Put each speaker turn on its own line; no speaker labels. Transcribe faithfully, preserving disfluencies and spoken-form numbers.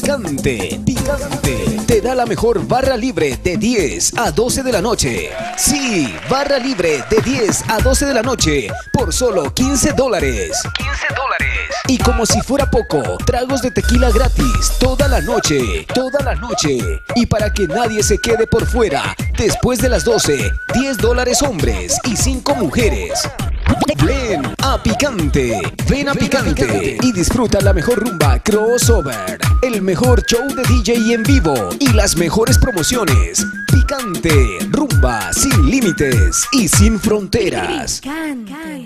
Picante, Picante te da la mejor barra libre de diez a doce de la noche. Sí, barra libre de diez a doce de la noche por solo quince dólares. quince dólares. Y como si fuera poco, tragos de tequila gratis toda la noche, toda la noche. Y para que nadie se quede por fuera, después de las doce, diez dólares hombres y cinco mujeres. Ven a Picante, ven a Picante y disfruta la mejor rumba crossover, el mejor show de D J en vivo y las mejores promociones. Picante, rumba sin límites y sin fronteras.
Picante.